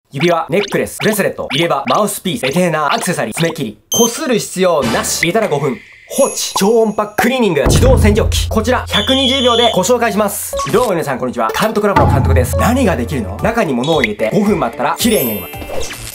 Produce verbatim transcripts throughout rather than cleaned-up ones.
指輪、ネックレス、ブレスレット、入れ歯、マウスピース、レテーナー、アクセサリー、爪切り。擦る必要なし。入れたらごふん。放置。超音波クリーニング。自動洗浄機。こちら、ひゃくにじゅうびょうでご紹介します。どうも皆さんこんにちは。監督ラボの監督です。何ができるの？中に物を入れてごふん待ったら綺麗になります。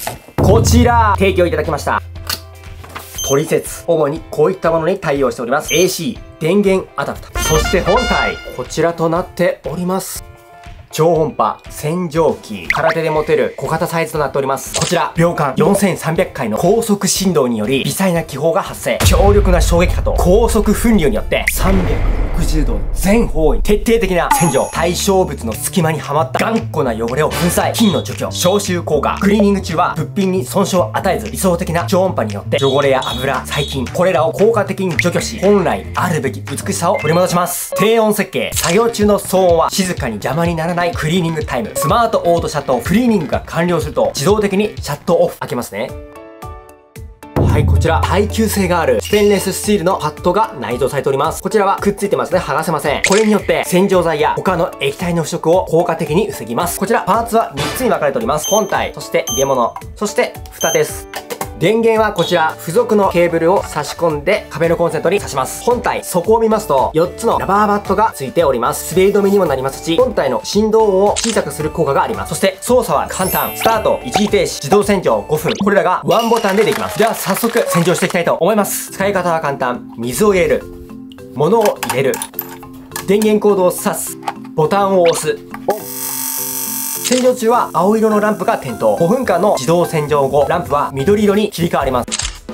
こちら、提供いただきました。トリセツ。主にこういったものに対応しております。エーシー、電源アダプター。そして本体、こちらとなっております。超音波洗浄機。空手で持てる小型サイズとなっております。こちら、秒間よんせんさんびゃくかいの高速振動により微細な気泡が発生。強力な衝撃波と高速噴流によってさんびゃくろくじゅうど全方位徹底的な洗浄。対象物の隙間にはまった頑固な汚れを粉砕。菌の除去。消臭効果。クリーニング中は物品に損傷を与えず理想的な超音波によって汚れや油、細菌、これらを効果的に除去し、本来あるべき美しさを取り戻します。低音設計。作業中の騒音は静かに邪魔にならないクリーニングタイム。スマートオートシャットオフ。クリーニングが完了すると自動的にシャットオフ。開けますね。はい、こちら、耐久性があるステンレススチールのパッドが内蔵されております。こちらはくっついてますね。剥がせません。これによって洗浄剤や他の液体の腐食を効果的に防ぎます。こちら、パーツはみっつに分かれております。本体、そして入れ物、そして蓋です。電源はこちら、付属のケーブルを差し込んで壁のコンセントに挿します。本体、底を見ますと、よっつのラバーバットが付いております。滑り止めにもなりますし、本体の振動音を小さくする効果があります。そして操作は簡単。スタート、一時停止、自動洗浄ごふん。これらがワンボタンでできます。では早速洗浄していきたいと思います。使い方は簡単。水を入れる。物を入れる。電源コードを挿す。ボタンを押す。オン。洗浄中は青色のランプが点灯。ごふんかんの自動洗浄後、ランプは緑色に切り替わります。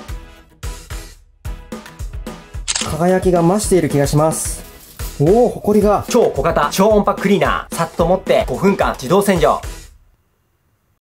輝きが増している気がします。おお、ホコリが。超小型超音波クリーナー。さっと持ってごふんかん自動洗浄。